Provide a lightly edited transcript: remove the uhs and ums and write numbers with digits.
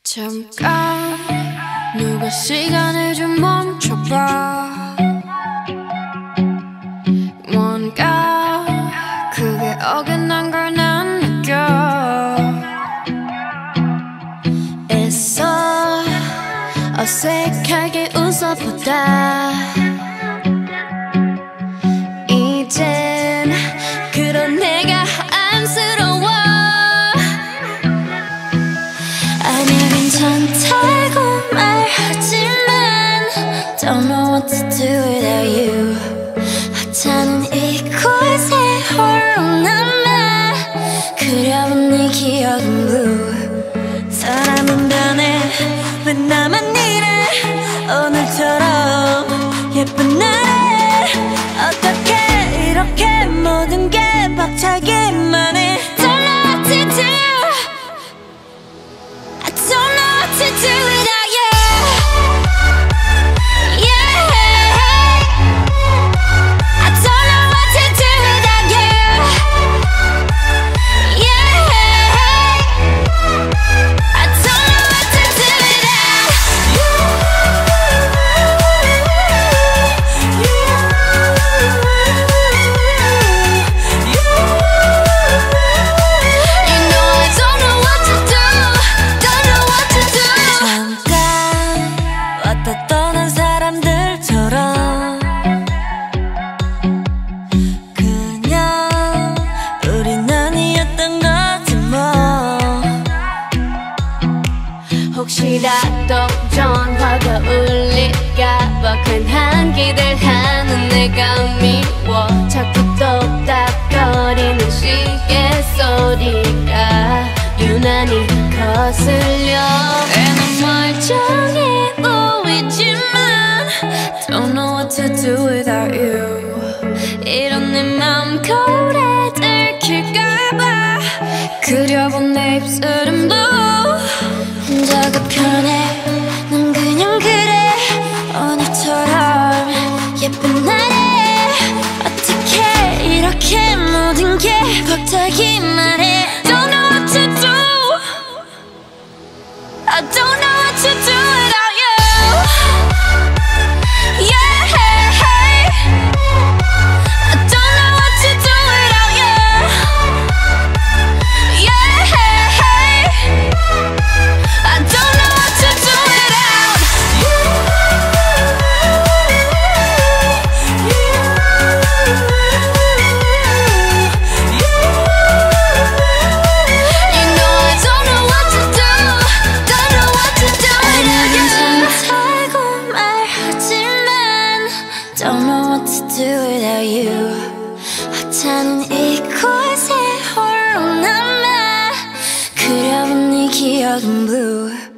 잠깐 누가 시간을 좀 멈춰봐. 뭔가 그게 어긋난 걸 난 느껴. 애써 어색하게 웃어보다 이젠 그런 내가 안쓰러워. 아니야 괜찮다고 말하지만 Don't know what to do without you. 하찮은 이곳에 홀로 남아 그려본 네 기억은 blue. 사람은 변해 왜 나만 이래 오늘처럼 예쁜 날에 어떻게 이렇게 모든 게 벅차기만 해. Don't know what to do. I don't know what to do without you. 떠난 사람들처럼 그냥 우린 아니었던 거지 뭐. 혹시라도 전화가 울릴까봐 괜한 기대하는 내가 미워. 자꾸 똑딱거리는 시계 소리가 유난히 거슬려. 난 멀쩡해 Don't know what to do without you. 이런 내 맘 거울에 들킬까봐 그려본 내 입술은 blue. 혼자가 편해 난 그냥 그래 오늘처럼 예쁜 날에 어떻게 이렇게 모든 게 벅차기만 해. Don't know what to do. I don't know what to do without you. Don't know what to do without you. 하찮은 이곳에 홀로 남아 그려본 네 기억은 blue.